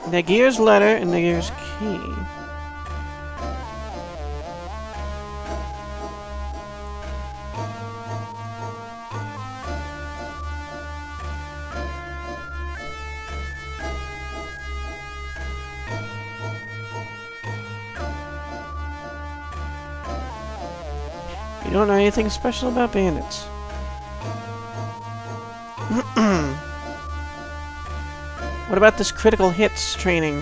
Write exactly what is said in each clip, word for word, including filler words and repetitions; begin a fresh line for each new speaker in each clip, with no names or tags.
Nagier's letter and Nagier's key. You don't know anything special about bandits. What about this critical hits training?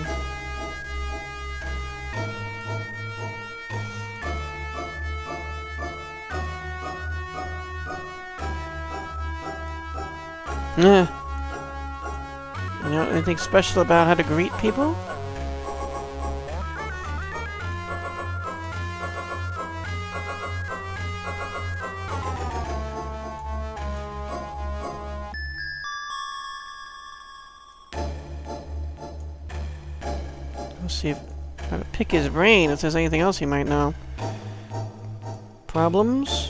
Nah. You know anything special about how to greet people? Let's see if try to pick his brain if there's anything else he might know. Problems?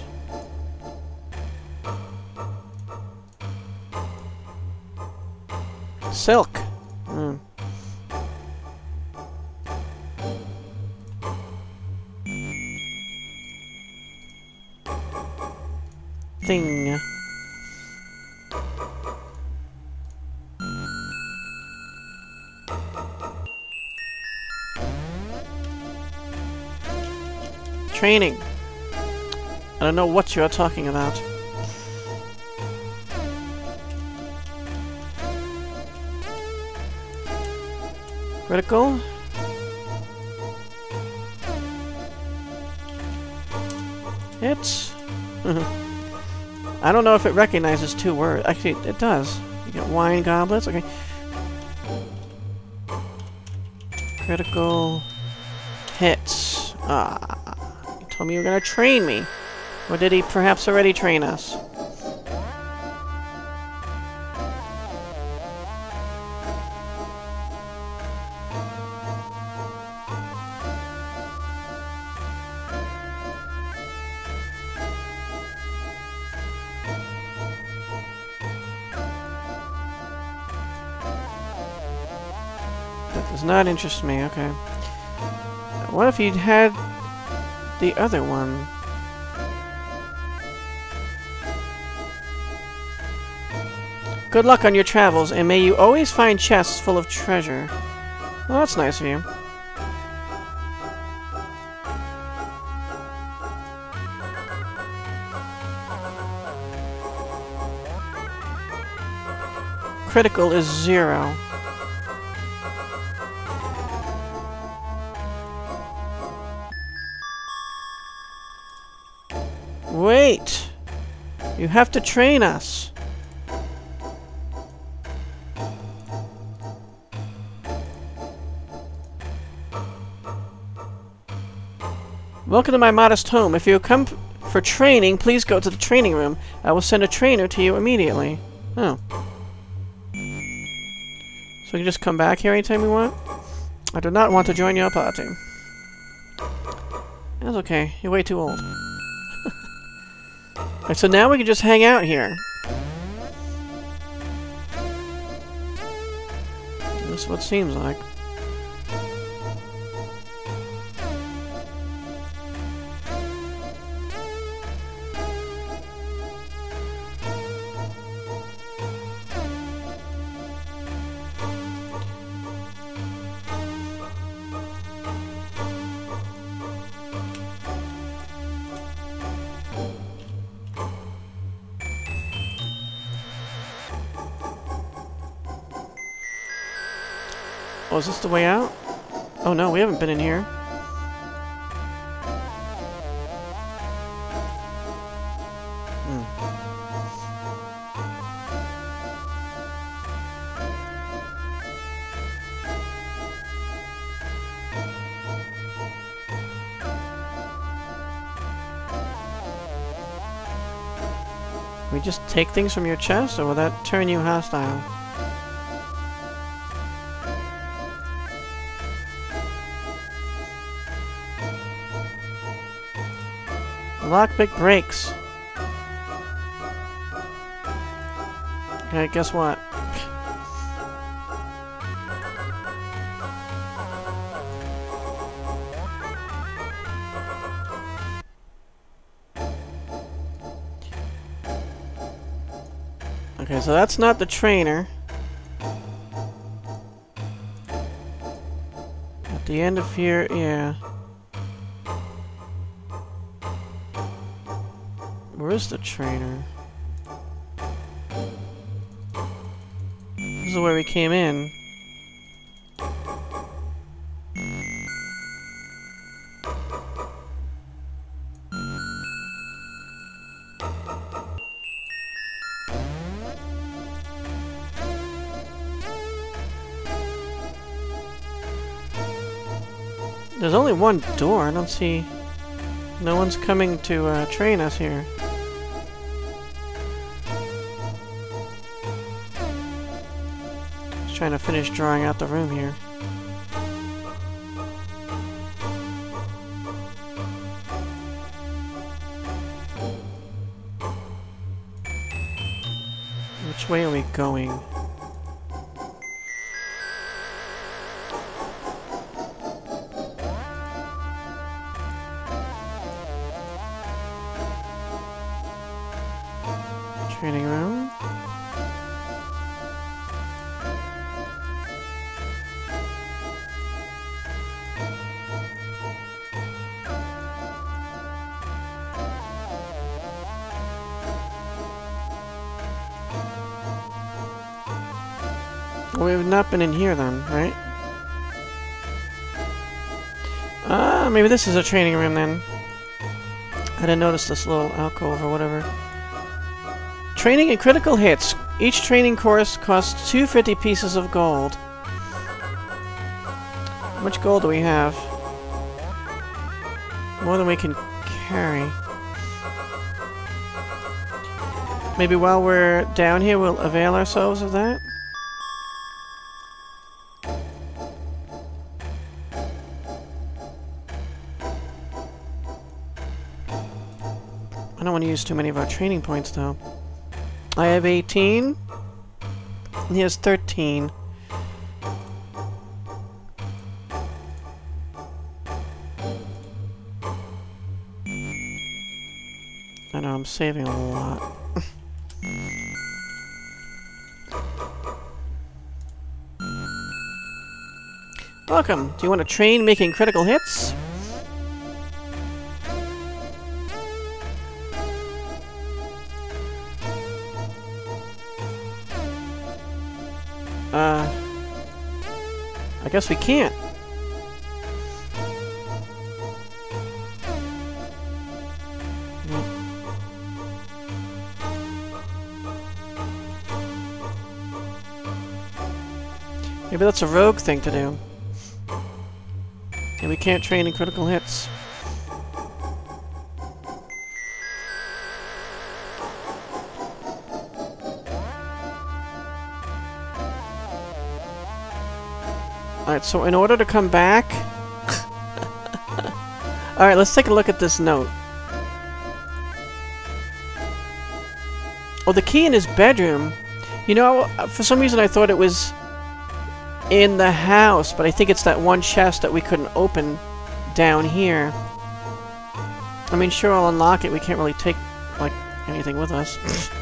Silk. Hmm. Thing. Training. I don't know what you're talking about. Critical. Hits. I don't know if it recognizes two words. Actually, it does. You get wine goblets. Okay. Critical hits. Ah. You told me you were going to train me. Or did he perhaps already train us? That does not interest me, okay. What if you'd had the other one? Good luck on your travels, and may you always find chests full of treasure. Well, that's nice of you. Critical is zero. Wait! You have to train us. Welcome to my modest home. If you come for training, please go to the training room. I will send a trainer to you immediately. Oh. So we can just come back here anytime we want? I do not want to join your party. That's okay. You're way too old. Alright, so now we can just hang out here. That's what it seems like. Oh, is this the way out? Oh no, we haven't been in here. Hmm. Can we just take things from your chest, or will that turn you hostile? Lockpick breaks. Okay, guess what? Okay, so that's not the trainer. At the end of here, yeah. Where is the trainer? This is where we came in. There's only one door. I don't see... No one's coming to uh, train us here. Just trying to finish drawing out the room here. Which way are we going? Training room. Well, we've not been in here then, right? Ah, uh, maybe this is a training room then. I didn't notice this little alcove or whatever. Training and critical hits. Each training course costs two hundred fifty pieces of gold. How much gold do we have? More than we can carry. Maybe while we're down here we'll avail ourselves of that? I don't want to use too many of our training points though. I have eighteen, and he has thirteen. I know, I'm saving a lot. Welcome! Do you want to train making critical hits? Uh, I guess we can't. Maybe that's a rogue thing to do. And we can't train in critical hits. Alright, so in order to come back... Alright, let's take a look at this note. Oh, the key in his bedroom. You know, for some reason I thought it was in the house, but I think it's that one chest that we couldn't open down here. I mean, sure, I'll unlock it. We can't really take, like, anything with us.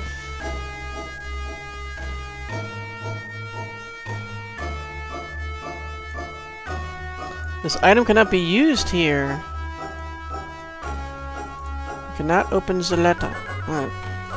This item cannot be used here. You cannot open the letter. Alright.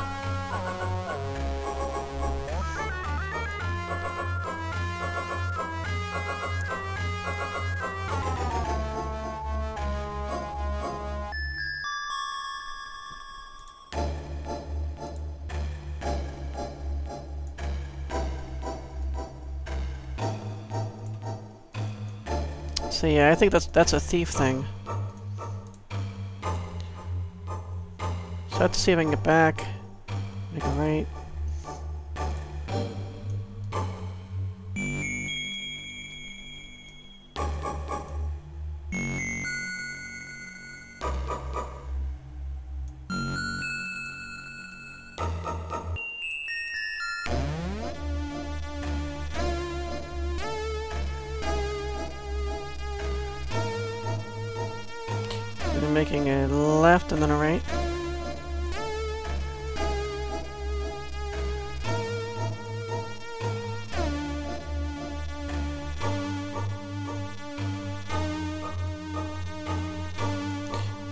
So yeah, I think that's that's a thief thing. So I have to see if I can get back. Make a right. Making a left and then a right.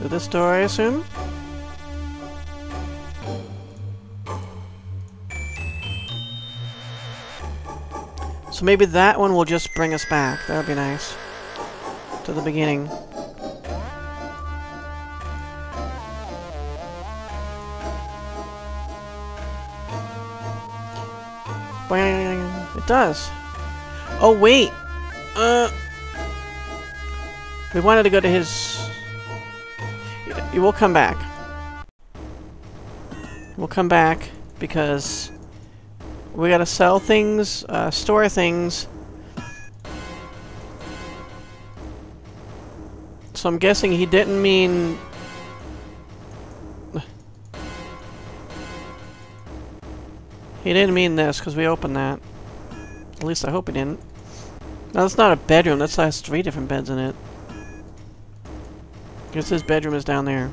To this door, I assume? So maybe that one will just bring us back. That would be nice. To the beginning. It does. Oh, wait! Uh... We wanted to go to his... You will come back. We'll come back because we gotta sell things, uh, store things. So I'm guessing he didn't mean... He didn't mean this because we opened that. At least I hope he didn't. No, that's not a bedroom. That has three different beds in it. I guess his bedroom is down there.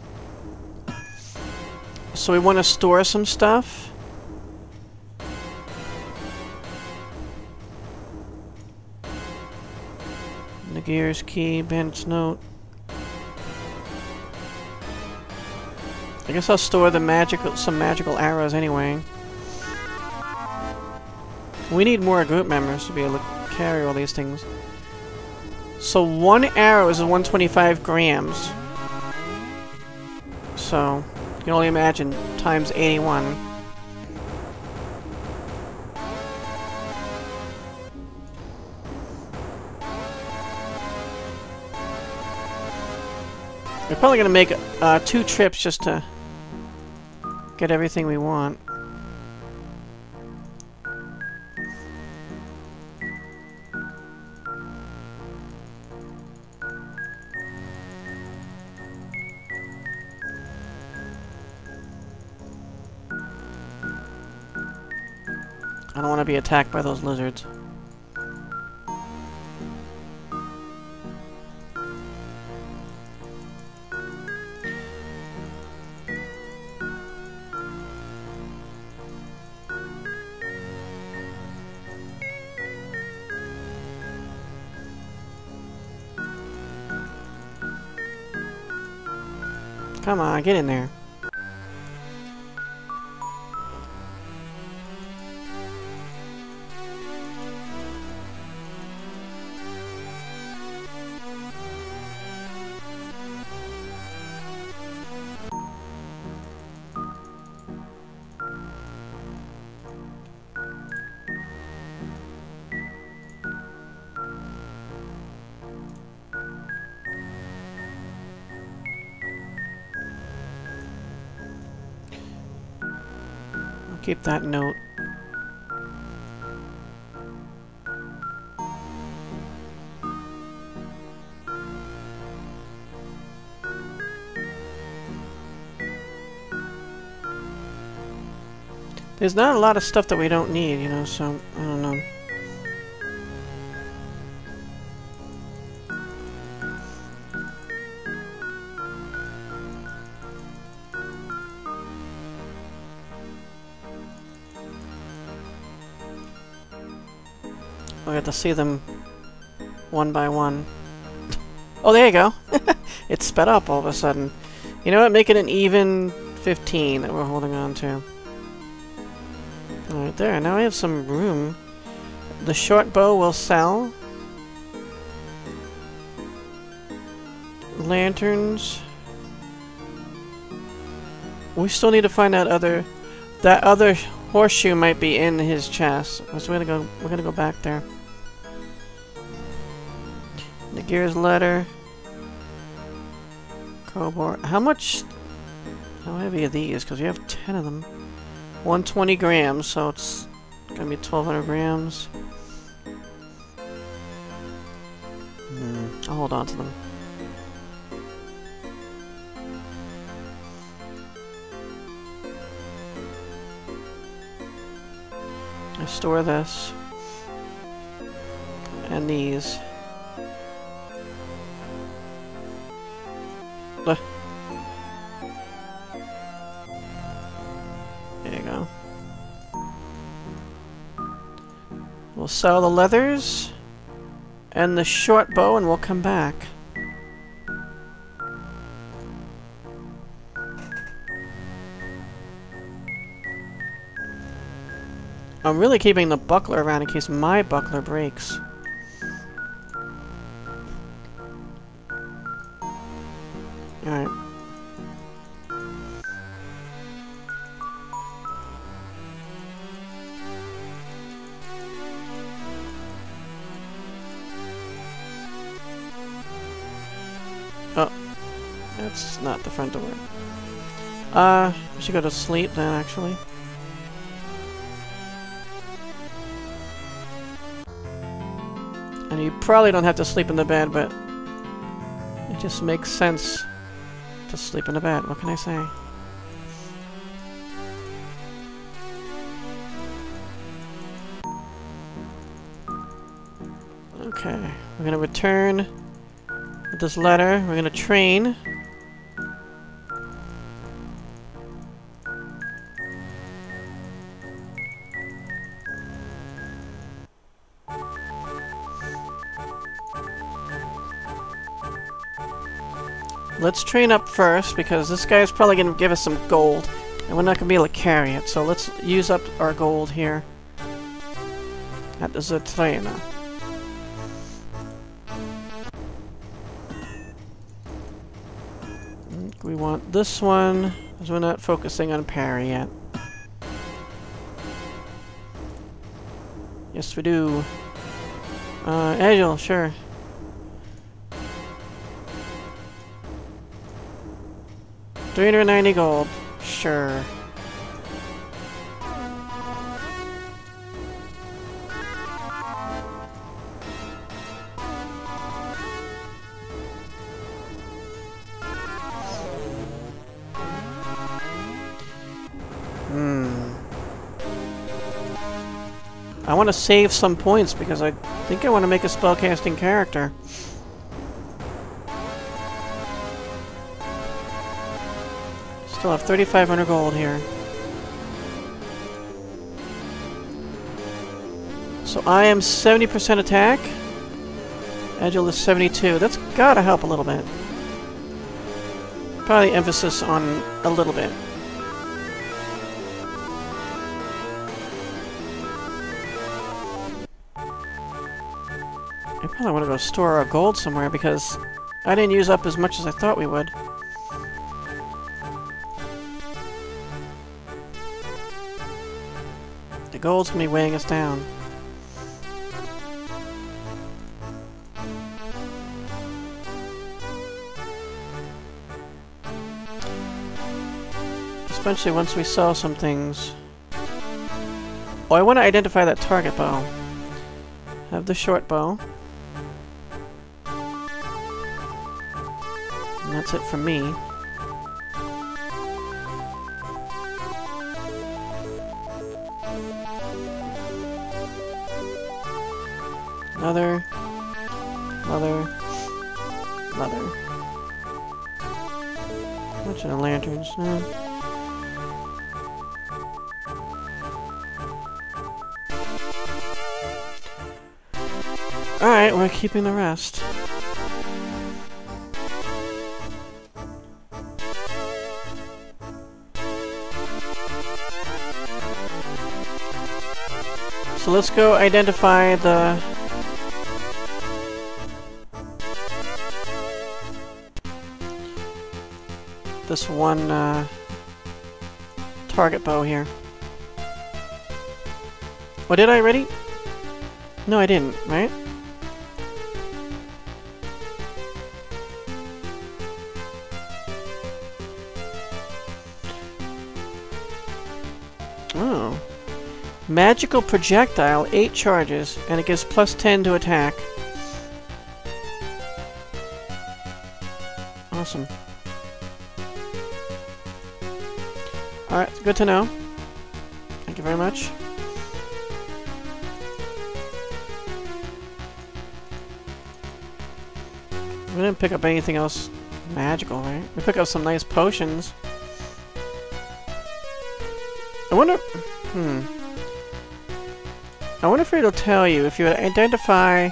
So we want to store some stuff. Nagier's key, Bandit's note. I guess I'll store the magical, some magical arrows anyway. We need more group members to be able to carry all these things. So one arrow is one hundred twenty-five grams. So you can only imagine times eighty-one. We're probably gonna make uh, two trips just to get everything we want. I don't want to be attacked by those lizards. Come on, get in there. Keep that note. There's not a lot of stuff that we don't need, you know, so I don't know. We have to see them one by one. Oh, there you go. It sped up all of a sudden. You know what? Make it an even fifteen that we're holding on to. Alright, there. Now I have some room. The short bow will sell. Lanterns. We still need to find that other... That other horseshoe might be in his chest. So we're gonna go, we're gonna go back there. Nagier's letter. Crowbar. How much... How heavy are these? Because we have ten of them. one hundred twenty grams, so it's gonna be twelve hundred grams. Hmm, I'll hold on to them. I store this. And these. Look. There you go. We'll sell the leathers and the short bow and we'll come back. I'm really keeping the buckler around in case my buckler breaks. Alright. Oh. That's not the front door. Uh, I should go to sleep then, actually. And you probably don't have to sleep in the bed, but it just makes sense to sleep in the bed. What can I say? Okay, we're gonna return with this letter. We're gonna train. Let's train up first, because this guy's probably going to give us some gold, and we're not going to be able to carry it, so let's use up our gold here at the Zatrena. We want this one, because we're not focusing on parry yet. Yes, we do. Uh, Agile, sure. three hundred ninety gold. Sure. Hmm. I want to save some points because I think I want to make a spellcasting character. Still have thirty-five hundred gold here. So I am seventy percent attack. Agile is seventy-two. That's gotta help a little bit. Probably emphasis on a little bit. I probably want to go store our gold somewhere because I didn't use up as much as I thought we would. The gold's gonna be weighing us down. Especially once we sell some things. Oh, I want to identify that target bow. Have the short bow. And that's it for me. Another. Another. Another. Bunch of lanterns. No. Alright, we're keeping the rest. So let's go identify the... this one, uh... target bow here. Oh, did I already? No, I didn't, right? Oh. Magical projectile, eight charges, and it gives plus ten to attack. Awesome. Alright, good to know. Thank you very much. We didn't pick up anything else magical, right? We picked up some nice potions. I wonder... Hmm. I wonder if it'll tell you if you identify...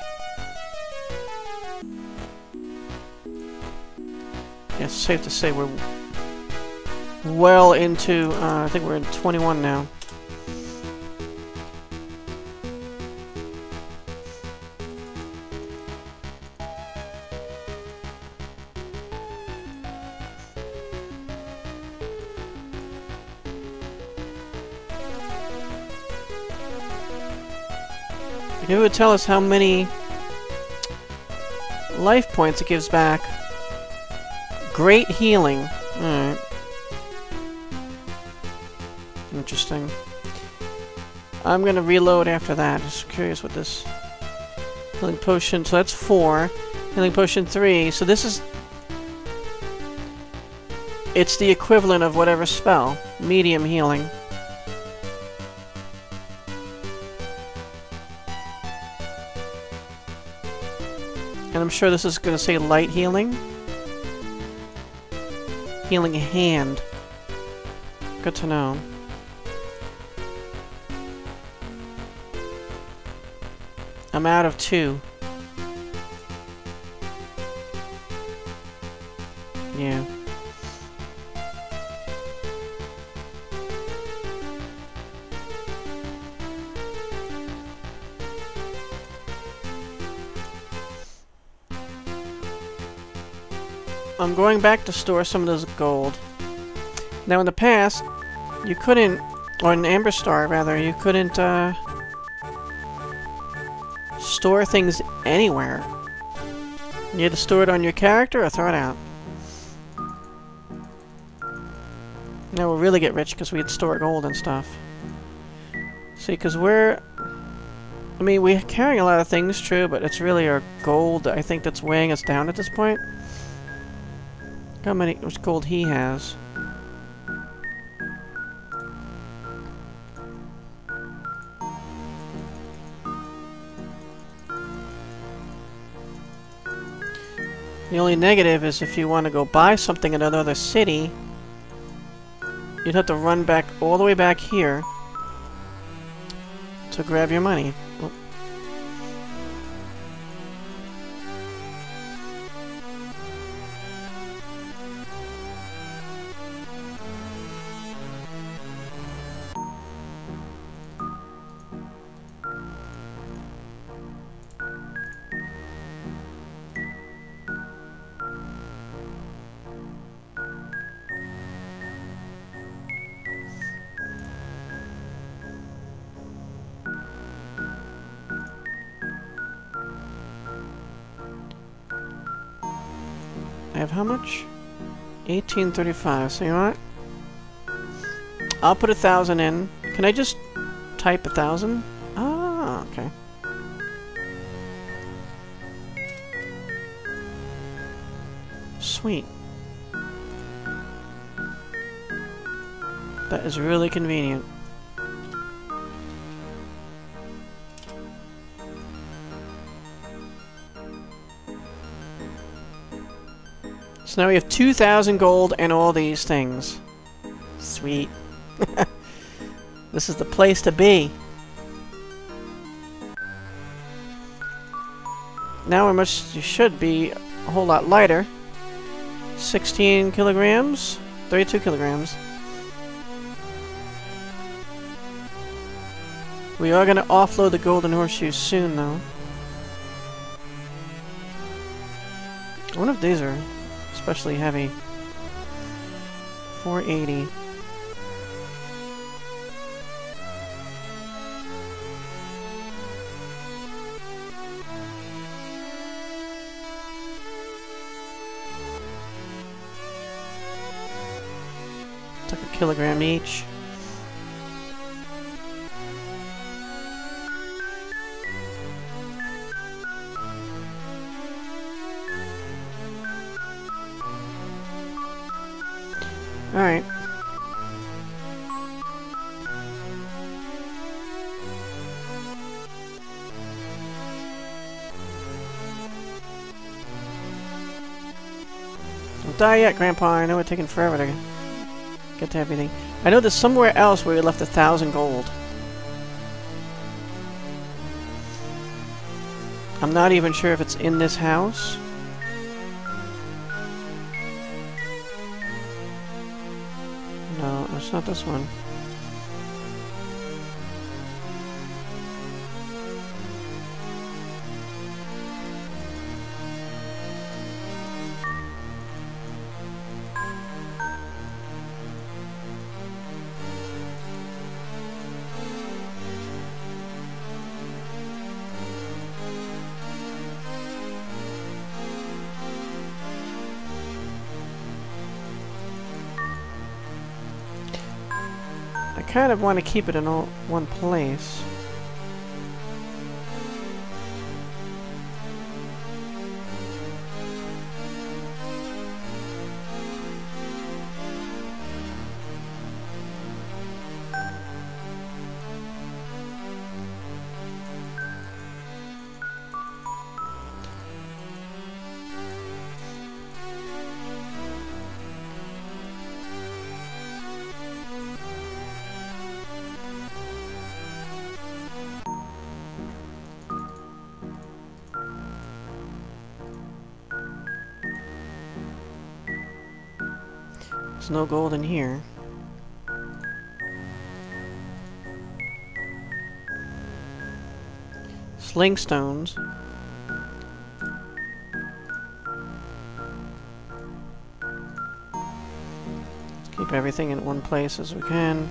Yeah, it's safe to say we're well into... Uh, I think we're in twenty-one now. It would tell us how many life points it gives back. Great healing. Alright. Interesting. I'm gonna reload after that. Just curious what this... Healing potion, so that's four. Healing potion three, so this is... It's the equivalent of whatever spell. Medium healing. And I'm sure this is gonna say light healing. Healing hand. Good to know. I'm out of two. Yeah. I'm going back to store some of this gold. Now in the past, you couldn't, or in Amber Star rather, you couldn't uh, store things anywhere. You had to store it on your character or throw it out. Now we'll really get rich because we'd store gold and stuff. See, because we're... I mean, we're carrying a lot of things, true, but it's really our gold, I think, that's weighing us down at this point. How many much gold he has? The only negative is if you want to go buy something in another city, you'd have to run back all the way back here to grab your money. Oh. I have how much? eighteen thirty-five. So you know what? I'll put a thousand in. Can I just type a thousand? Ah, okay. Sweet. That is really convenient. So now we have two thousand gold and all these things. Sweet. This is the place to be. Now we must you should be a whole lot lighter. sixteen kilograms, thirty-two kilograms. We are going to offload the golden horseshoes soon, though. I wonder if these are especially heavy. four eighty. Took a kilogram each. Alright. Don't die yet, Grandpa. I know it's taking forever to get to everything. I know there's somewhere else where we left a thousand gold. I'm not even sure if it's in this house. No, it's not this one. kind of want to keep it in all one place. There's no gold in here. Sling stones. Let's keep everything in one place as we can.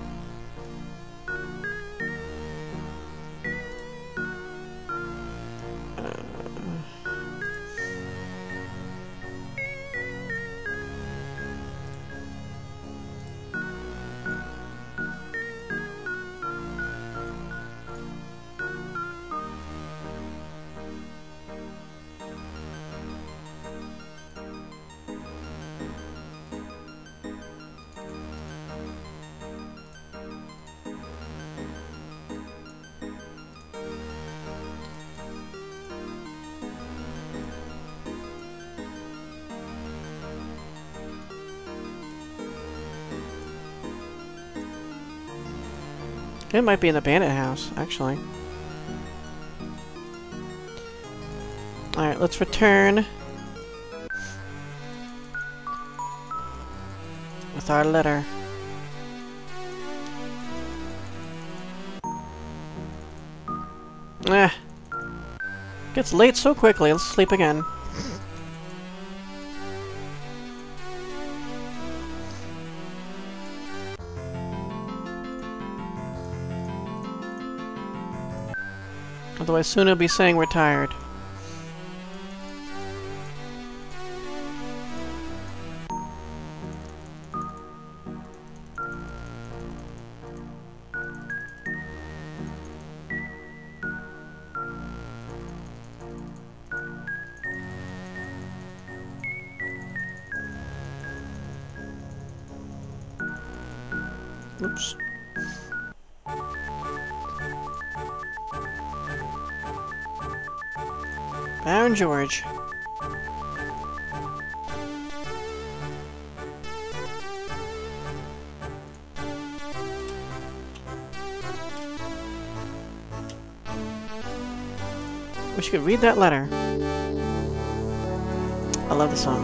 It might be in the bandit house, actually. Alright, let's return with our letter. Eh. Gets late so quickly, let's sleep again. Otherwise, soon he'll be saying we're tired. Oops. Baron George. Wish you could read that letter. I love the song.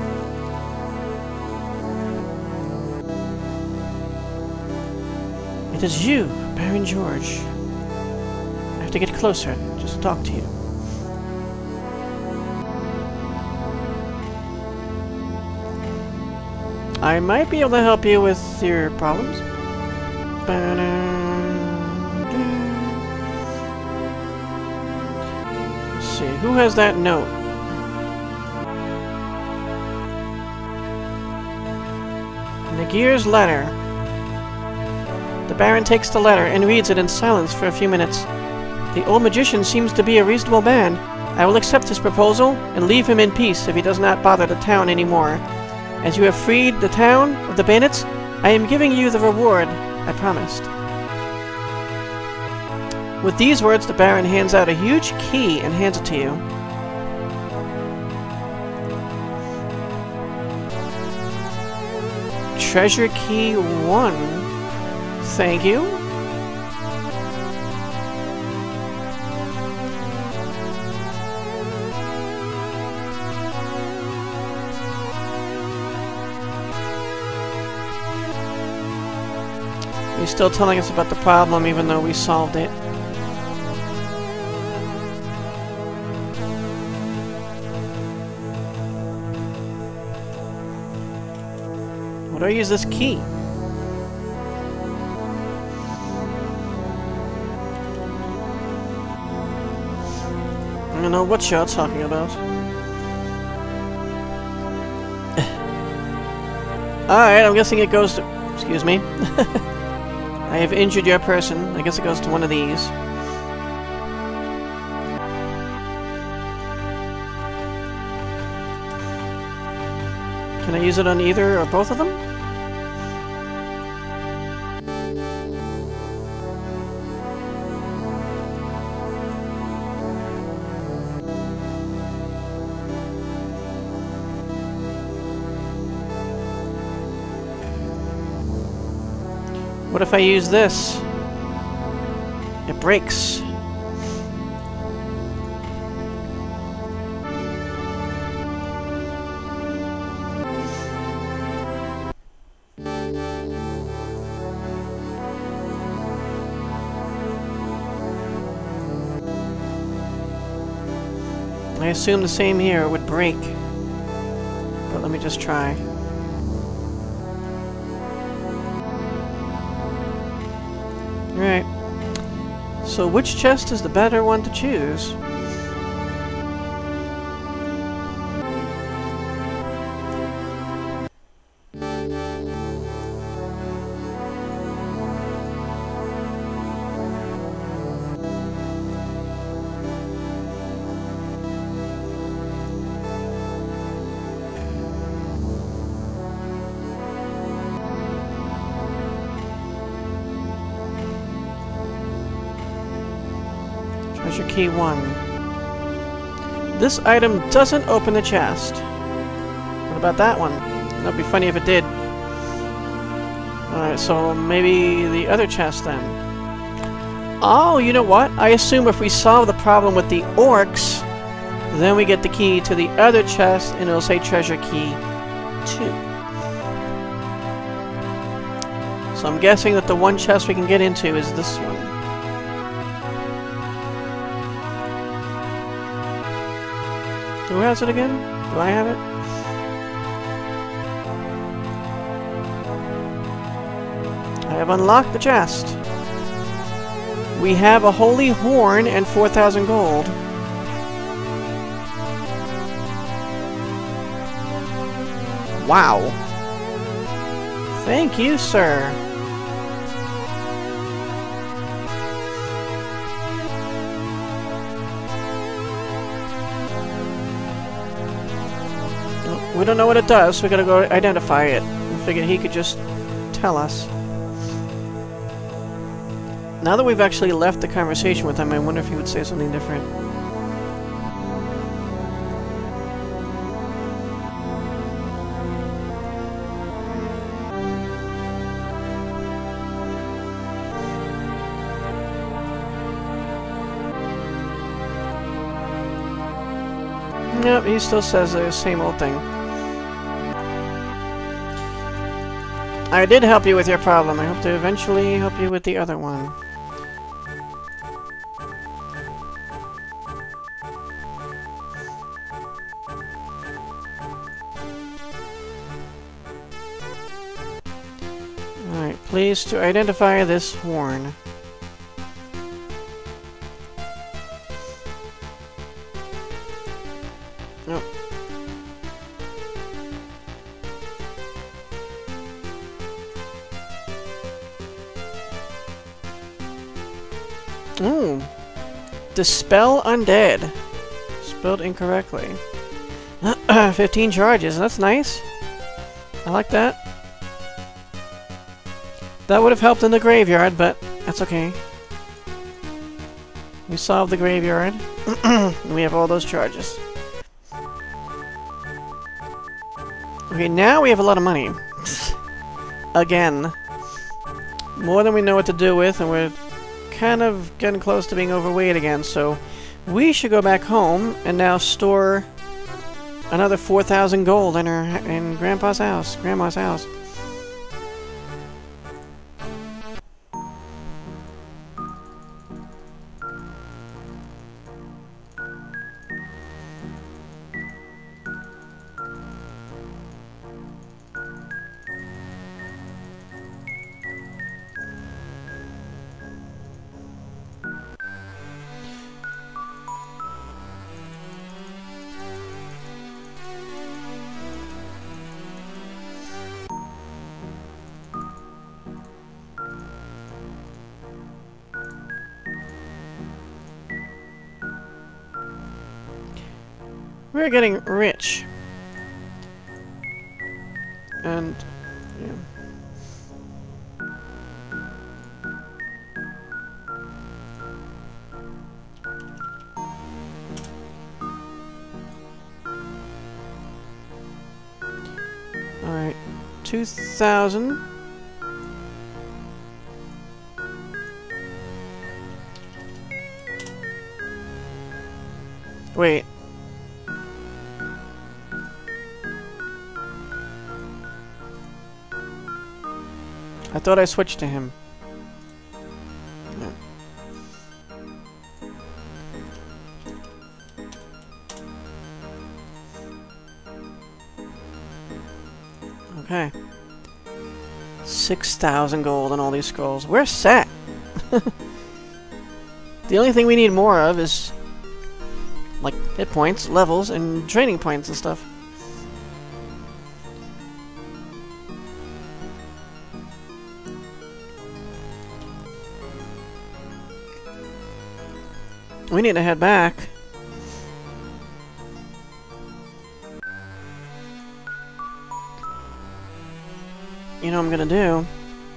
It is you, Baron George. I have to get closer, just to talk to you. I might be able to help you with your problems. Let's see, who has that note? Nagier's letter. The Baron takes the letter and reads it in silence for a few minutes. The old magician seems to be a reasonable man. I will accept his proposal and leave him in peace if he does not bother the town anymore. As you have freed the town of the bandits, I am giving you the reward I promised. With these words, the Baron hands out a huge key and hands it to you. Treasure key one. Thank you. He's still telling us about the problem even though we solved it. What do I use this key? I don't know what you're talking about. Alright, I'm guessing it goes to... Excuse me. I have injured your person. I guess it goes to one of these. Can I use it on either or both of them? What if I use this? It breaks. I assume the same here, it would break. But let me just try. Right. So which chest is the better one to choose? Treasure key one. This item doesn't open the chest. What about that one? That'd be funny if it did. Alright, so maybe the other chest then. Oh, you know what? I assume if we solve the problem with the orcs, then we get the key to the other chest and it'll say treasure key two. So I'm guessing that the one chest we can get into is this one. Who has it again? Do I have it? I have unlocked the chest. We have a holy horn and four thousand gold. Wow. Thank you, sir. We don't know what it does, so we gotta go identify it. I figured he could just tell us. Now that we've actually left the conversation with him, I wonder if he would say something different. Yep, he still says the same old thing. I did help you with your problem. I hope to eventually help you with the other one. Alright, please to identify this horn. Nope. Ooh. Dispel undead. Spelled incorrectly. fifteen charges. That's nice. I like that. That would have helped in the graveyard, but that's okay. We solved the graveyard. We have all those charges. Okay, now we have a lot of money. Again. More than we know what to do with, and we're kind of getting close to being overweight again, so we should go back home and now store another four thousand gold in her in Grandpa's house, Grandma's house. We're getting rich. And, yeah. Alright, two thousand. Wait. I thought I switched to him. Yeah. Okay. six thousand gold on all these scrolls. We're set! The only thing we need more of is like hit points, levels, and training points and stuff. We need to head back. You know what I'm gonna do?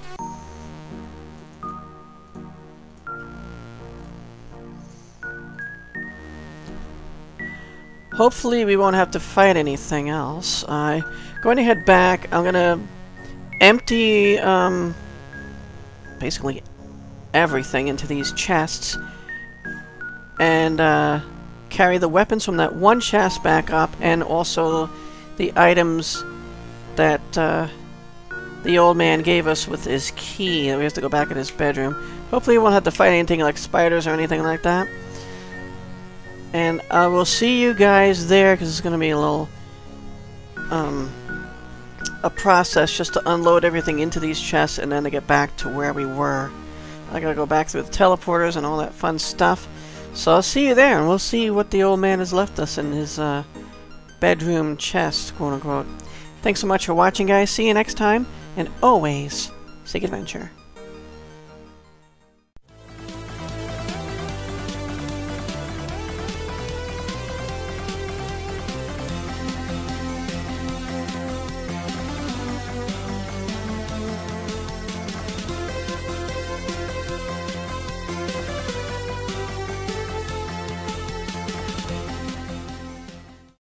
Hopefully we won't have to fight anything else. I'm going to head back. I'm gonna empty um, basically everything into these chests and uh, carry the weapons from that one chest back up, and also the items that uh, the old man gave us with his key. We have to go back in his bedroom. Hopefully we won't have to fight anything like spiders or anything like that. And I will see you guys there, because it's going to be a little, um, a process just to unload everything into these chests and then to get back to where we were. I gotta go back through the teleporters and all that fun stuff. So I'll see you there, and we'll see what the old man has left us in his, uh, bedroom chest, quote unquote. Thanks so much for watching, guys. See you next time, and always seek adventure.